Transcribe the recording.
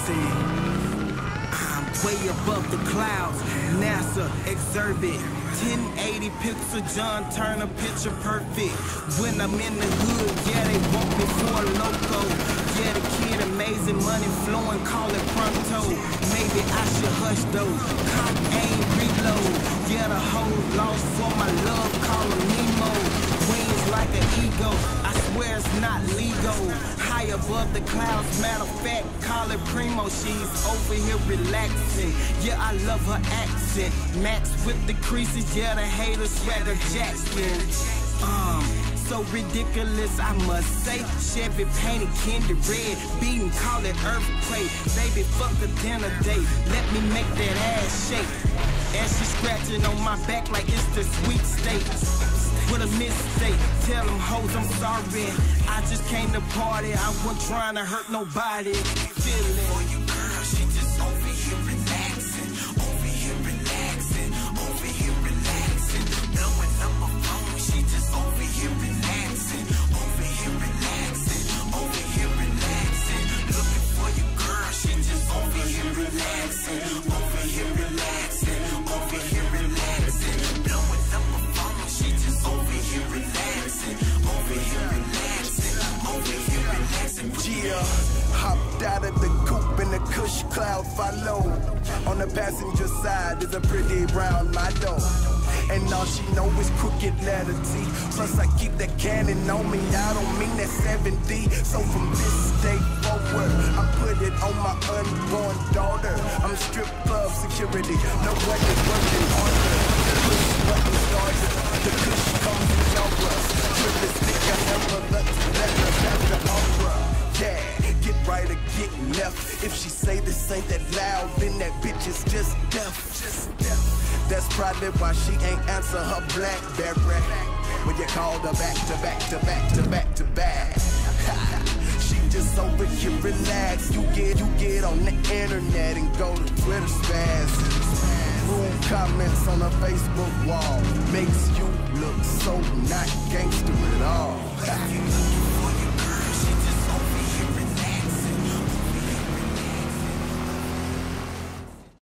relaxing. I'm way above the clouds. NASA, exurban. 1080 pixel, John Turner, picture perfect. When I'm in the hood, yeah, they want me for a loco. Yeah, the kid amazing, money flowing, call it pronto. Maybe I should hush though, cock aim, reload. Yeah, the whole lost for my love, call him Nemo. Wings like an ego, I swear it's not legal. High above the clouds, matter of fact, call it Primo. She's over here relaxing, yeah, I love her accent. Max with the creases, yeah, the haters swagger Jackson. So ridiculous, I must say. Chevy painted candy red, beating, call it earthquake. Baby, fuck a dinner date, let me make that ass shake. And she scratching on my back like it's the sweet steak. With a mistake, tell them hoes I'm sorry. I just came to party, I wasn't trying to hurt nobody. Feeling for you, girl, she just over here relaxing. Over here relaxing, over here relaxing. Blowing up my phone, she just over here relaxing. Over here relaxing, over here relaxing. Looking for you, girl, she just over here relaxing. Over here relaxing, over here relaxing. Blowing up my phone, she just over here relaxing. Over here relaxing, over here relaxing. Yeah, hopped out of the coupe and the Kush cloud follow. On the passenger side is a pretty brown model, and all she know is crooked letter T. Plus I keep that cannon on me, I don't mean that 70. So from this day forward, I put it on my unborn daughter. I'm strip club security, no one is working harder. The push button started, the Kush comes in genres. Realest nigga ever, let's let her have the aura. Yeah, get right or get left. If she say this ain't that loud, then that bitch is just deaf. That's probably why she ain't answer her BlackBerry when you called her back to back to back to back to back. She just over here relax. You get on the internet and go to Twitter spaz. Rude comments on her Facebook wall makes you look so not gangster